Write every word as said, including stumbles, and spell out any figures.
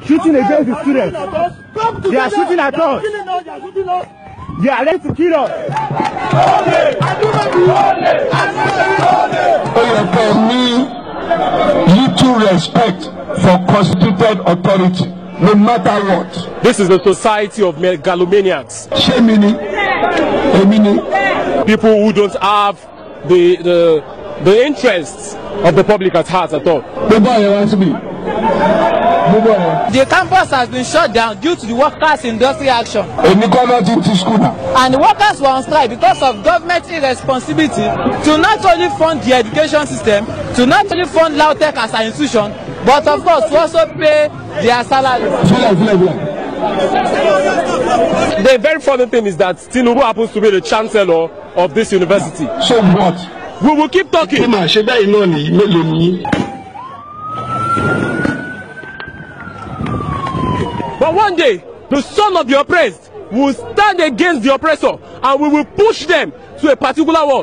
shooting against the students. They are shooting at us. They are ready to kill us. For me, little respect for constituted authority, no matter what. This is the society of megalomaniacs. Shemini, Emini. People who don't have the the the interests of the public at heart at all. The campus has been shut down due to the workers' industry action. And the workers were on strike because of government irresponsibility to not only fund the education system, to not only fund Lautech as an institution, but of course to also pay their salaries. The very funny thing is that Tinubu happens to be the chancellor of this university. So what? We will keep talking. But one day, the son of the oppressed will stand against the oppressor, and we will push them to a particular wall.